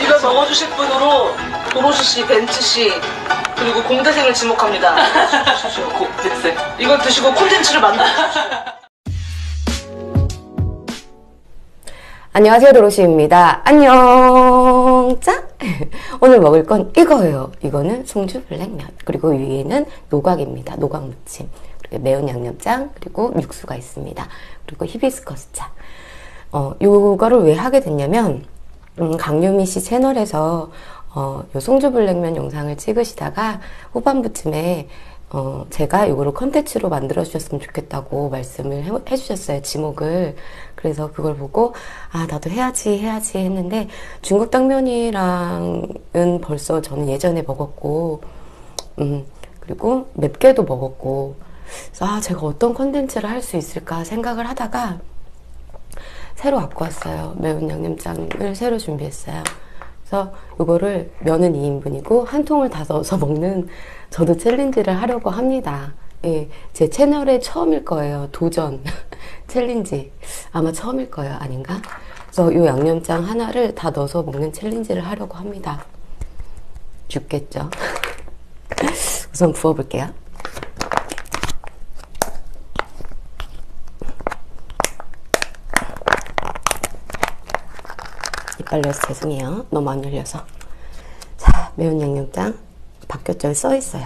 이거 먹어주실 분으로 도로시 씨, 벤츠 씨, 그리고 공대생을 지목합니다. 공대생. 이거 드시고 콘텐츠를 만들어주십시오. 안녕하세요, 도로시입니다. 안녕, 짜? 오늘 먹을 건 이거예요. 이거는 송주 블랙면, 그리고 위에는 노각입니다. 노각무침, 그리고 매운 양념장, 그리고 육수가 있습니다. 그리고 히비스커스 차. 요거를 왜 하게 됐냐면, 강유미 씨 채널에서 요 송주 블랙면 영상을 찍으시다가 후반부쯤에 제가 요거를 컨텐츠로 만들어 주셨으면 좋겠다고 말씀을 해주셨어요, 지목을. 그래서 그걸 보고 나도 해야지 했는데, 중국 당면이랑은 벌써 저는 예전에 먹었고, 그리고 맵게도 먹었고, 그래서 제가 어떤 컨텐츠를 할 수 있을까 생각을 하다가 새로 갖고 왔어요. 매운 양념장을 새로 준비했어요. 그래서 이거를 면은 2인분이고 한 통을 다 넣어서 먹는, 저도 챌린지를 하려고 합니다. 예, 제 채널에 처음일 거예요. 도전 챌린지 아마 처음일 거예요. 아닌가? 그래서 이 양념장 하나를 다 넣어서 먹는 챌린지를 하려고 합니다. 죽겠죠? 우선 부어볼게요. 이빨려서 죄송해요. 너무 안 열려서. 자, 매운 양념장 바뀌었죠? 써있어요.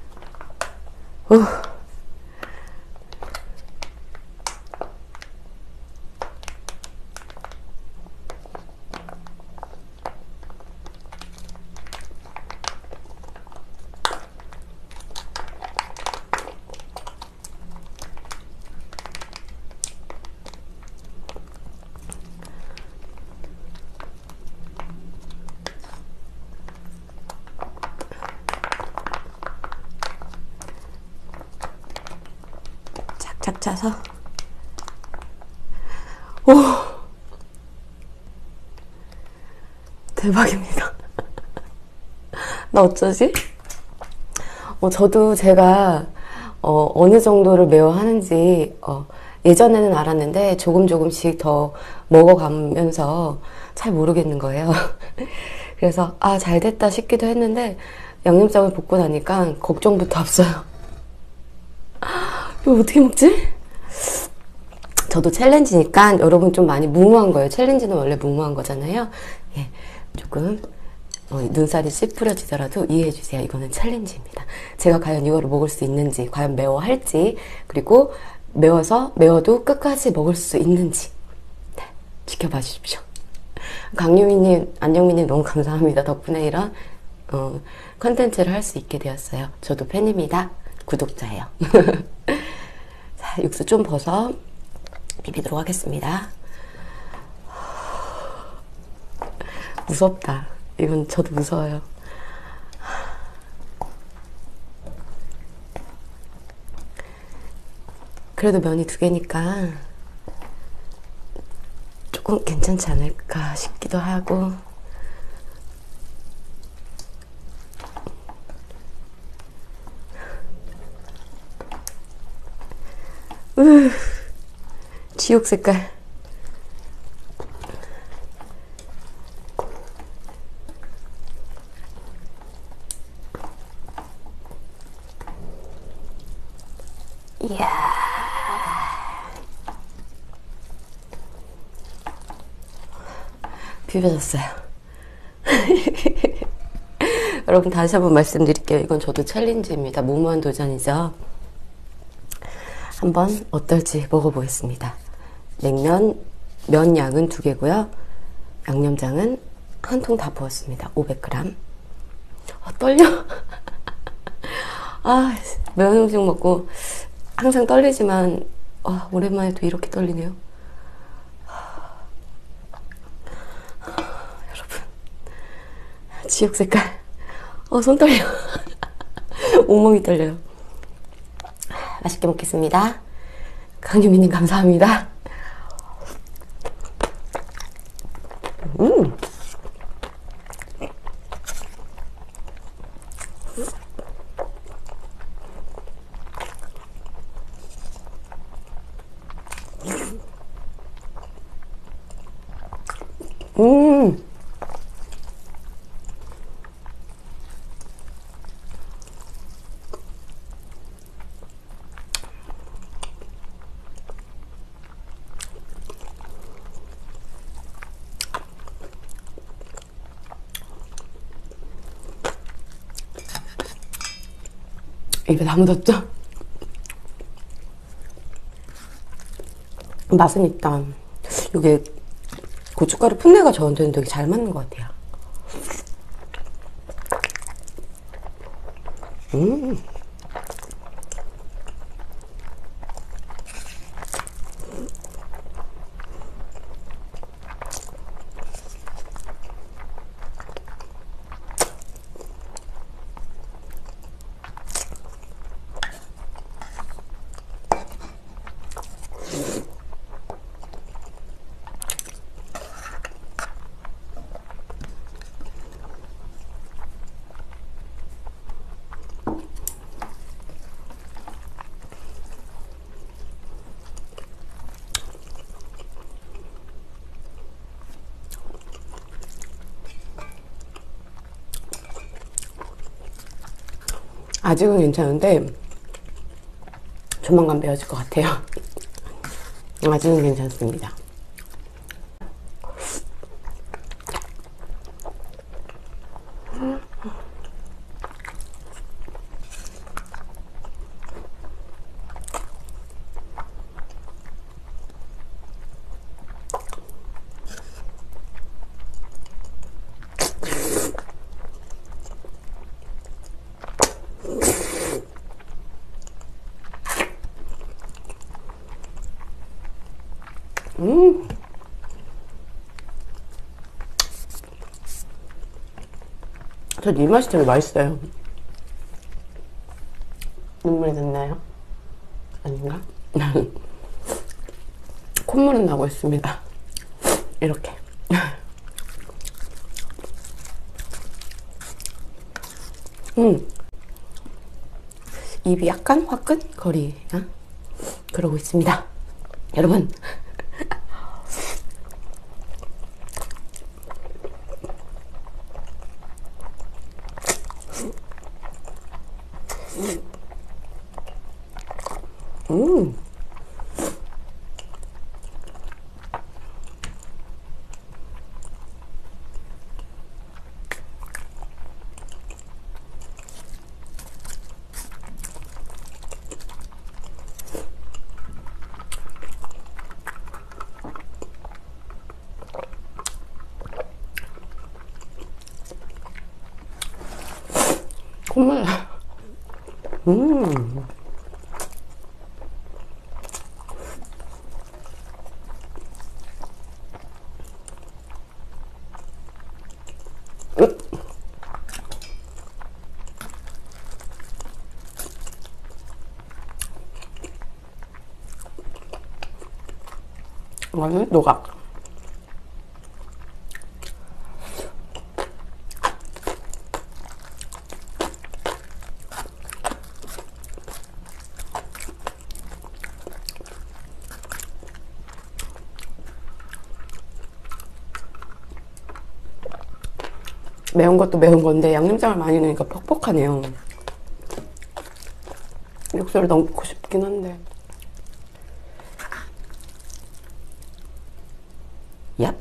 착착 짜서. 오, 대박입니다. 나 어쩌지? 저도 제가 어느 정도를 매워하는지 예전에는 알았는데 조금씩 더 먹어가면서 잘 모르겠는 거예요. 그래서 잘 됐다 싶기도 했는데, 양념장을 볶고 나니까 걱정부터 앞서요. 이거 어떻게 먹지? 저도 챌린지니까 여러분 좀 많이 무모한 거예요. 챌린지는 원래 무모한 거잖아요. 예, 조금 눈살이 찌푸려지더라도 이해해주세요. 이거는 챌린지입니다. 제가 과연 이거를 먹을 수 있는지, 과연 매워할지, 그리고 매워도 끝까지 먹을 수 있는지, 네, 지켜봐 주십시오. 강유미님, 안영미님 너무 감사합니다. 덕분에 이런 컨텐츠를 할 수 있게 되었어요. 저도 팬입니다. 구독자예요. 자, 육수 좀 벗어 비비도록 하겠습니다. 무섭다. 이건 저도 무서워요. 그래도 면이 2개니까 조금 괜찮지 않을까 싶기도 하고. 지옥 색깔. 이야. 비벼졌어요. 여러분, 다시 한번 말씀드릴게요. 이건 저도 챌린지입니다. 무모한 도전이죠. 한번 어떨지 먹어보겠습니다. 냉면, 면 양은 2개고요. 양념장은 한 통 다 부었습니다. 500g. 떨려. 매운 음식 먹고 항상 떨리지만 오랜만에 또 이렇게 떨리네요. 여러분, 지옥 색깔. 손 떨려. 온몸이 떨려요. 맛있게 먹겠습니다. 강유미님 감사합니다. 입에 다 묻었죠? 맛은 있다. 이게 고춧가루 풋내가 저한테는 되게 잘 맞는 것 같아요. 아직은 괜찮은데 조만간 매워질 것 같아요. 아직은 괜찮습니다. 전 이 맛이 되게 맛있어요. 눈물이 났나요? 아닌가? 콧물은 나고 있습니다. 이렇게. 입이 약간 화끈거리나? 그러고 있습니다. 여러분. 콧물. 이거는 노각. 매운 것도 매운 건데 양념장을 많이 넣으니까 퍽퍽하네요. 육수를 넣고 싶긴 한데. 얍.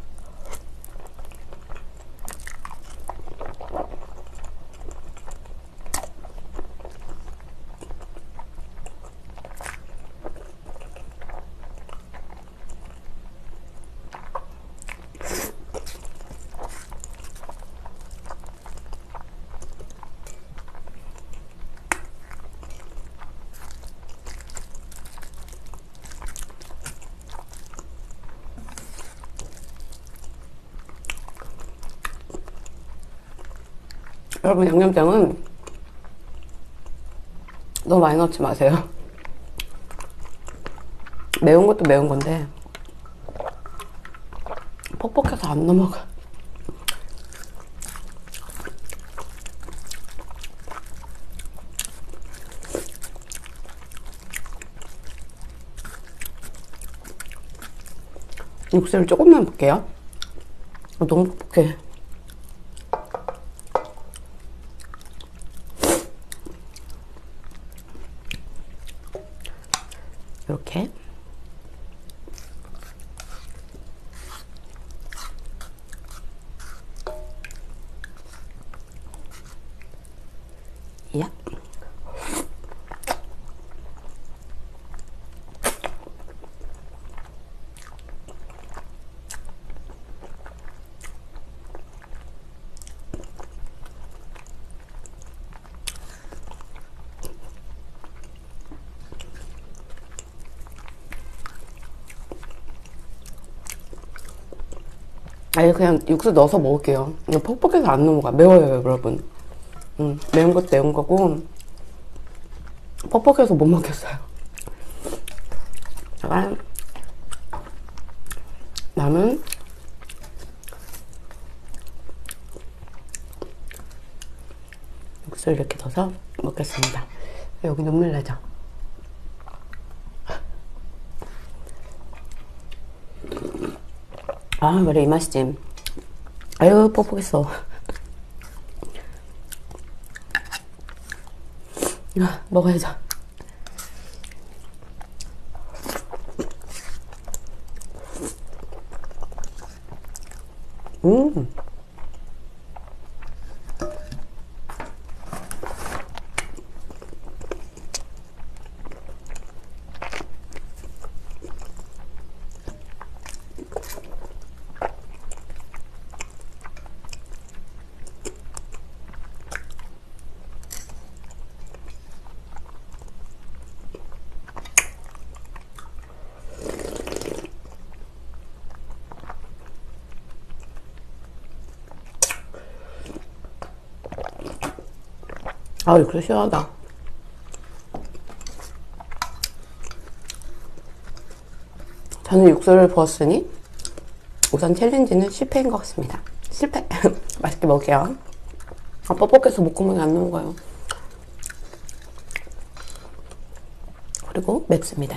여러분, 양념장은 너무 많이 넣지 마세요. 매운 것도 매운 건데 퍽퍽해서 안 넘어가. 육수를 조금만 볼게요. 너무 퍽퍽해. 이렇게. 야. 아니 그냥 육수 넣어서 먹을게요. 이거 퍽퍽해서 안 넘어가. 매워요 여러분. 매운 것도 매운 거고 퍽퍽해서 못 먹겠어요. 제가 남은 육수를 이렇게 넣어서 먹겠습니다. 여기 눈물 나죠? 아 그래 이 맛이지. 아유 뻑뻑했어. 먹어야죠. 아, 이거 시원하다. 저는 육수를 부었으니 우선 챌린지는 실패인 것 같습니다. 실패. 맛있게 먹을게요. 아, 뻑뻑해서 목구멍이 안 넘어가요. 그리고 맵습니다,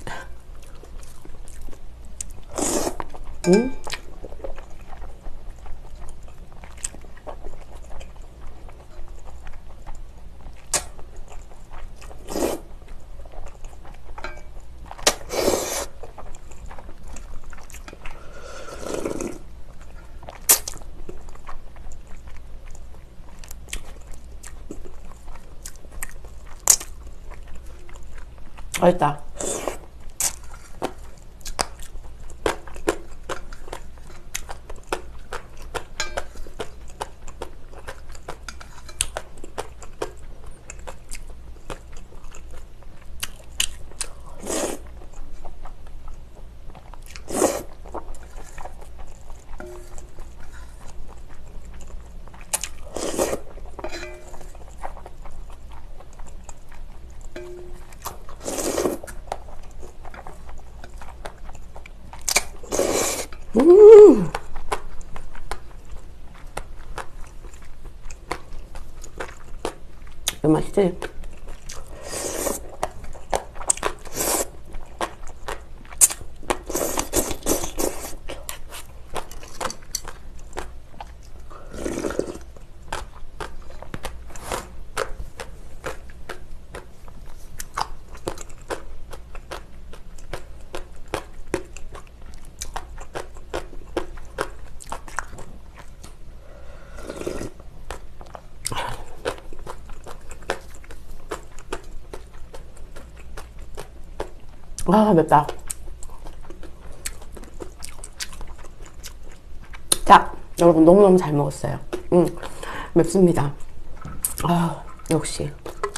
여러분. 맛있다. 이거 맛있지? 아, 맵다. 자, 여러분 너무너무 잘 먹었어요. 맵습니다. 아, 역시.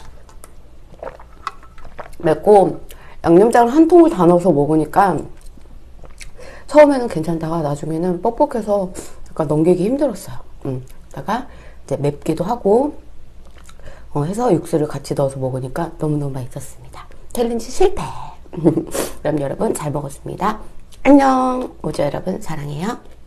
맵고 양념장을 한 통을 다 넣어서 먹으니까 처음에는 괜찮다가 나중에는 뻑뻑해서 약간 넘기기 힘들었어요. 그러다가 이제 맵기도 하고 해서 육수를 같이 넣어서 먹으니까 너무너무 맛있었습니다. 챌린지 실패. 그럼 여러분 잘 먹었습니다. 안녕. 우주 여러분 사랑해요.